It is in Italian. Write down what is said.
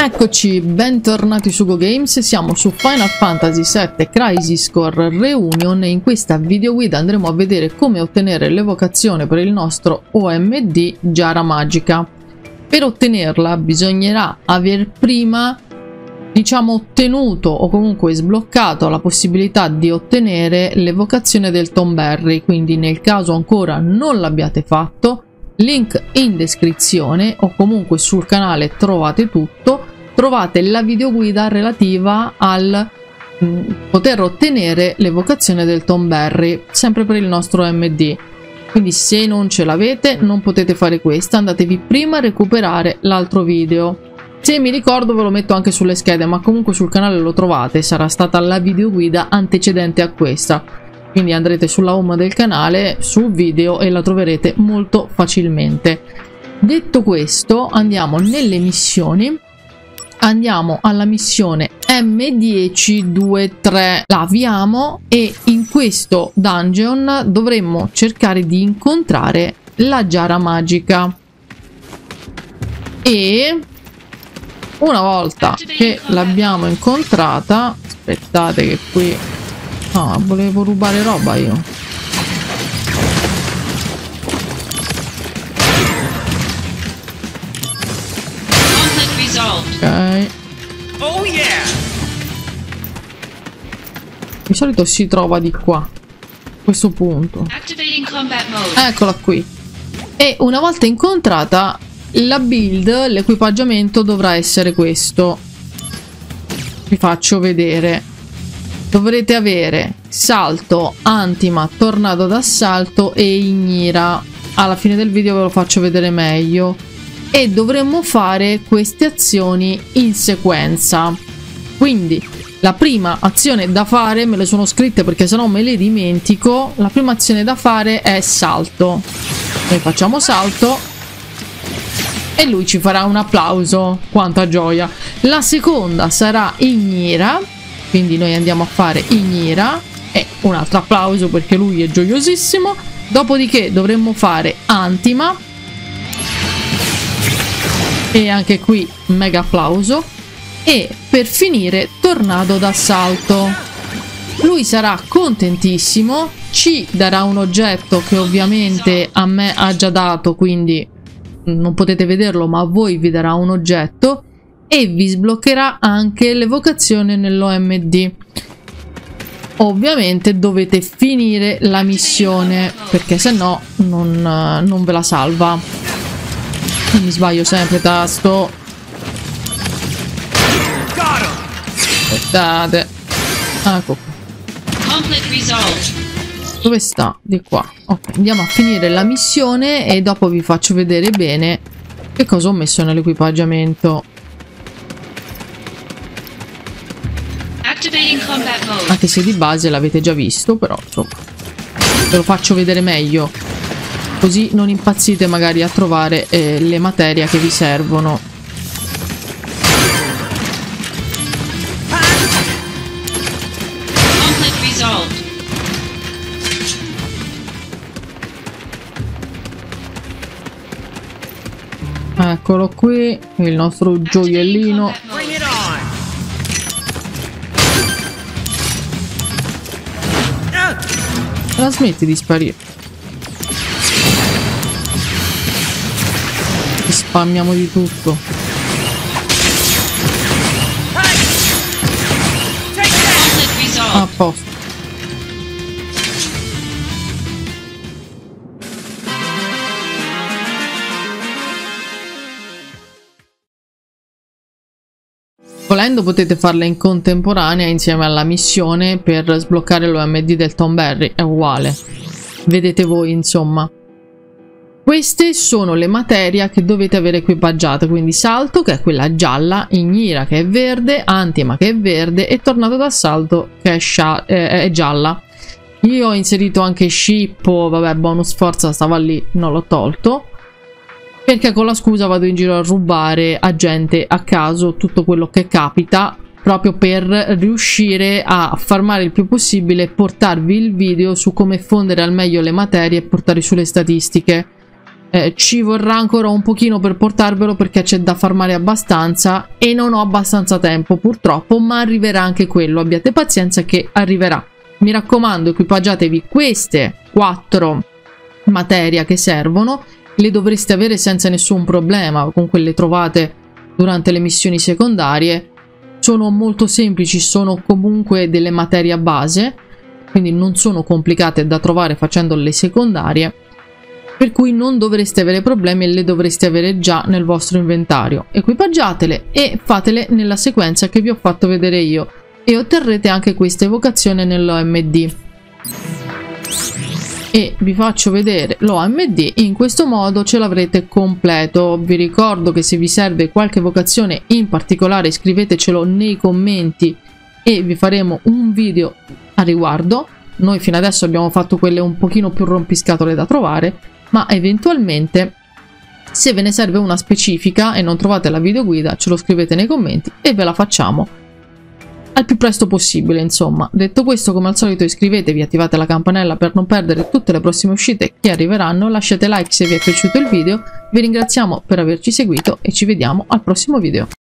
Eccoci, bentornati su GoGames, siamo su Final Fantasy VII Crisis Core Reunion e in questa videoguida andremo a vedere come ottenere l'evocazione per il nostro OMD Giara Magica. Per ottenerla bisognerà aver prima, ottenuto o comunque sbloccato la possibilità di ottenere l'evocazione del Tonberry, quindi nel caso ancora non l'abbiate fatto, link in descrizione o comunque sul canale trovate tutto, trovate la videoguida relativa al poter ottenere l'evocazione del Tonberry, sempre per il nostro OMD. Quindi se non ce l'avete non potete fare questa, andatevi prima a recuperare l'altro video. Se mi ricordo ve lo metto anche sulle schede, ma comunque sul canale lo trovate, sarà stata la videoguida antecedente a questa. Quindi andrete sulla home del canale, sul video e la troverete molto facilmente. Detto questo, andiamo nelle missioni. Andiamo alla missione M1023. La avviamo e in questo dungeon dovremmo cercare di incontrare la Giara Magica. E una volta che l'abbiamo incontrata, aspettate che qui... Ah, volevo rubare roba io. Ok. Oh yeah. Di solito si trova di qua, a questo punto. Eccola qui. E una volta incontrata la build, l'equipaggiamento dovrà essere questo. Vi faccio vedere. Dovrete avere salto, antima, tornado d'assalto e ignira. Alla fine del video ve lo faccio vedere meglio. E dovremmo fare queste azioni in sequenza. Quindi la prima azione da fare, me le sono scritte perché sennò me le dimentico. La prima azione da fare è salto. Noi facciamo salto e lui ci farà un applauso. Quanta gioia. La seconda sarà ignira. Quindi noi andiamo a fare ignira e un altro applauso perché lui è gioiosissimo. Dopodiché dovremmo fare antima e anche qui mega applauso. E per finire tornado d'assalto. Lui sarà contentissimo, ci darà un oggetto che ovviamente a me ha già dato, quindi non potete vederlo, ma a voi vi darà un oggetto e vi sbloccherà anche l'evocazione nell'OMD. Ovviamente dovete finire la missione perché se no non ve la salva. Mi sbaglio sempre tasto. Aspettate. Ecco qui. Dove sta? Di qua. Ok, andiamo a finire la missione e dopo vi faccio vedere bene che cosa ho messo nell'equipaggiamento. Anche se di base l'avete già visto, però insomma ve lo faccio vedere meglio, così non impazzite magari a trovare le materie che vi servono. Eccolo qui, il nostro gioiellino. La smetti di sparire. Spammiamo di tutto. A posto. Volendo potete farla in contemporanea insieme alla missione per sbloccare l'OMD del Tonberry, è uguale. Vedete voi, insomma. Queste sono le materie che dovete avere equipaggiate, quindi salto che è quella gialla, ignira che è verde, antima che è verde e tornado d'assalto che è gialla. Io ho inserito anche scippo, vabbè, bonus forza stava lì, non l'ho tolto. Perché con la scusa vado in giro a rubare a gente a caso tutto quello che capita, proprio per riuscire a farmare il più possibile e portarvi il video su come fondere al meglio le materie e portare sulle statistiche. Ci vorrà ancora un pochino per portarvelo perché c'è da farmare abbastanza e non ho abbastanza tempo purtroppo, ma arriverà anche quello, abbiate pazienza che arriverà. Mi raccomando, equipaggiatevi queste 4 materie che servono, le dovreste avere senza nessun problema, con quelle trovate durante le missioni secondarie. Sono molto semplici, sono comunque delle materie a base, quindi non sono complicate da trovare facendo le secondarie, per cui non dovreste avere problemi e le dovreste avere già nel vostro inventario. Equipaggiatele e fatele nella sequenza che vi ho fatto vedere io e otterrete anche questa evocazione nell'OMD. E vi faccio vedere l'OMD, in questo modo ce l'avrete completo. Vi ricordo che se vi serve qualche evocazione in particolare scrivetecelo nei commenti e vi faremo un video a riguardo. Noi fino adesso abbiamo fatto quelle un pochino più rompiscatole da trovare, ma eventualmente se ve ne serve una specifica e non trovate la videoguida ce lo scrivete nei commenti e ve la facciamo al più presto possibile. Insomma, detto questo, come al solito iscrivetevi, attivate la campanella per non perdere tutte le prossime uscite che arriveranno, lasciate like se vi è piaciuto il video, vi ringraziamo per averci seguito e ci vediamo al prossimo video.